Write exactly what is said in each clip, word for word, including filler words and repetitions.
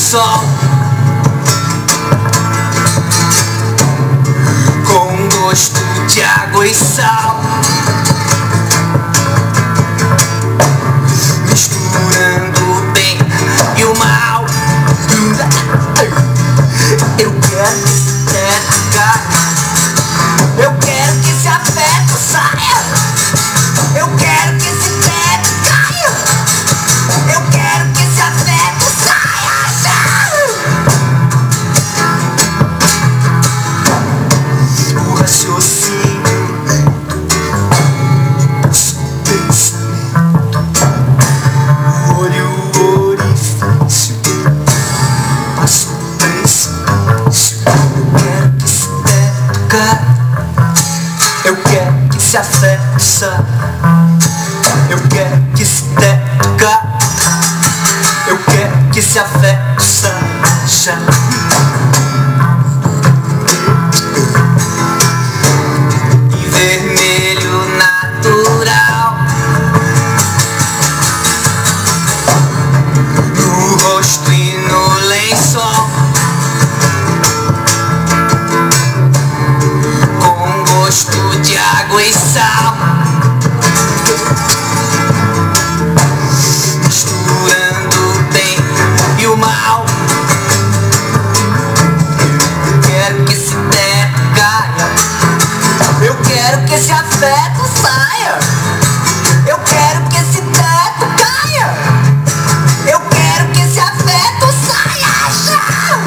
lençol, com gosto de água e sal, misturando o bem e o mal. Eu quero que esse teto caia, eu quero que esse afeto saia, eu quero que esse teto caia, eu quero que esse afeto saia. O raciocínio lento, o pensamento, o olho, o orifício, passo o precipício. Eu quero que esse teto caia, eu quero que esse afeto saia, eu quero que esse teto caia, eu quero que esse afeto saia. E vermelho natural no rosto e no lençol, com gosto de água e sal, misturando o bem e o mal. Eu quero que esse teto caia, eu quero que esse afeto saia, eu quero que esse teto caia, eu quero que esse afeto saia já.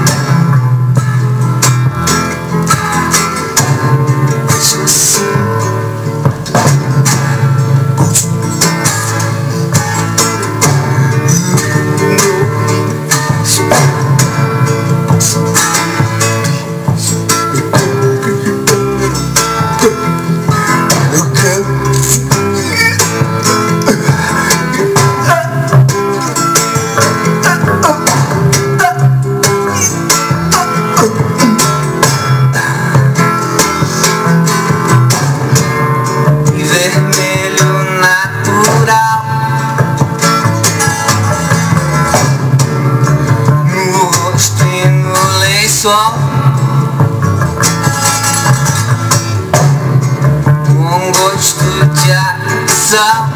Com gosto de ação,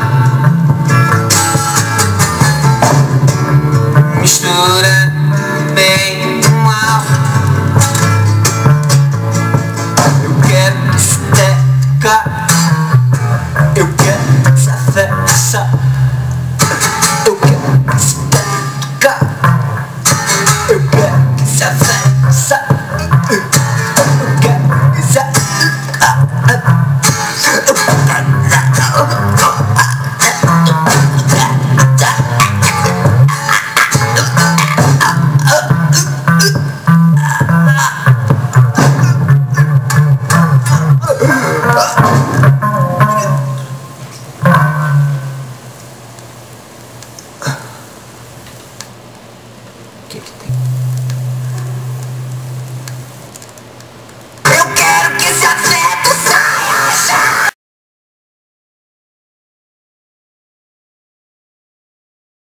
mistura bem e mal. Eu quero que esse teto caia, eu quero que esse afeto saia, eu quero que esse teto caia, eu quero que esse afeto saia, eu quero que esse afeto. O que que tem?